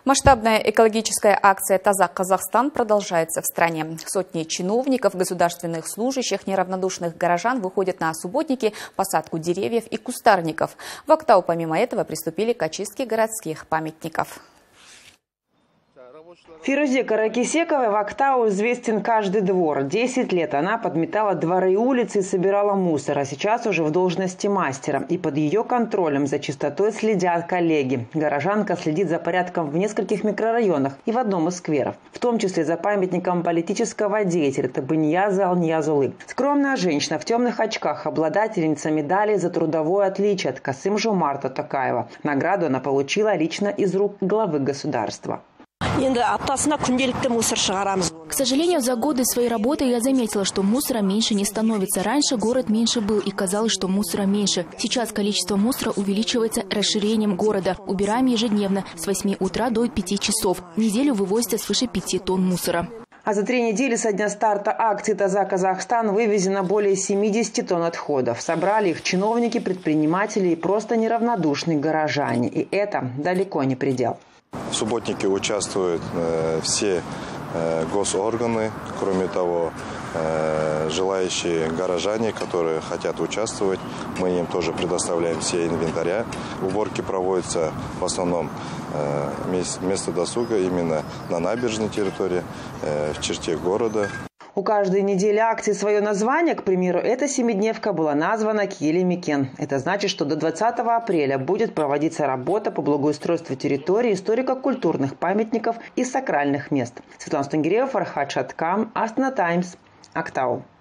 Масштабная экологическая акция «Таза Казахстан» продолжается в стране. Сотни чиновников, государственных служащих, неравнодушных горожан выходят на субботники, посадку деревьев и кустарников. В Актау помимо этого приступили к очистке городских памятников. Фирузе Каракисековой в Актау известен каждый двор. 10 лет она подметала дворы и улицы и собирала мусор, а сейчас уже в должности мастера. И под ее контролем за чистотой следят коллеги. Горожанка следит за порядком в нескольких микрорайонах и в одном из скверов. В том числе за памятником политического деятеля Табыньяза Алниязулы. Скромная женщина в темных очках, обладательница медали за трудовое отличие от Касым-Жомарта Токаева. Награду она получила лично из рук главы государства. К сожалению, за годы своей работы я заметила, что мусора меньше не становится. Раньше город меньше был и казалось, что мусора меньше. Сейчас количество мусора увеличивается расширением города. Убираем ежедневно с 8 утра до 5 часов. В неделю вывозится свыше 5 тонн мусора. А за 3 недели со дня старта акции «Таза Казахстан» вывезено более 70 тонн отходов. Собрали их чиновники, предприниматели и просто неравнодушные горожане. И это далеко не предел. В субботнике участвуют все госорганы, кроме того, желающие горожане, которые хотят участвовать. Мы им тоже предоставляем все инвентаря. Уборки проводятся в основном место досуга именно на набережной территории, в черте города. У каждой недели акции свое название. К примеру, эта семидневка была названа Киелимикен. Это значит, что до 20 апреля будет проводиться работа по благоустройству территории, историко-культурных памятников и сакральных мест. Светлана Стангиреева, Фархад Шаткам, Астана Таймс, Актау.